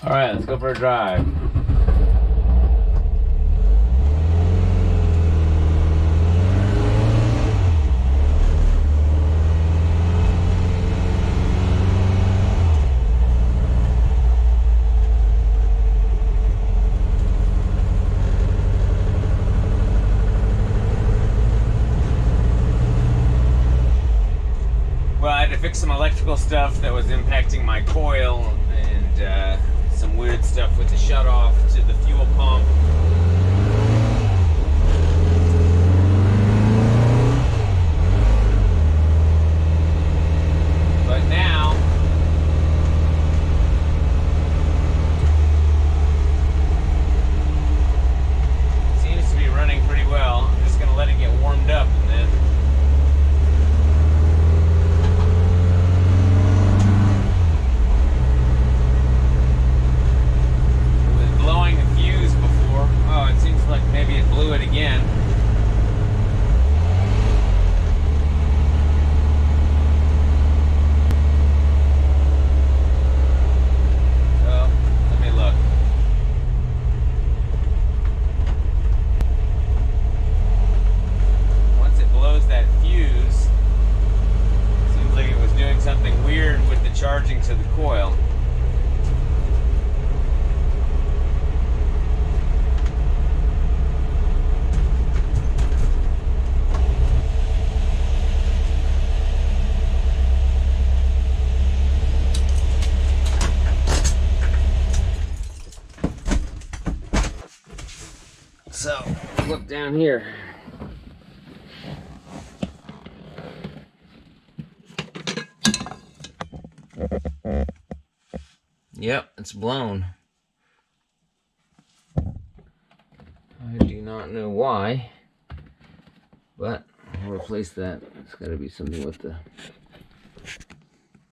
All right, let's go for a drive. Well, I had to fix some electrical stuff that was impacting my coil, and some weird stuff with the shutoff to the fuel pump. But now, it seems to be running pretty well. I'm just gonna let it get warmed up and then blowing the fuse before. Oh, it seems like maybe it blew it again. So, let me look. Once it blows that fuse, seems like it was doing something weird with the charging to the coil. So, look down here. Yep, it's blown. I do not know why, but I'll replace that. It's got to be something with the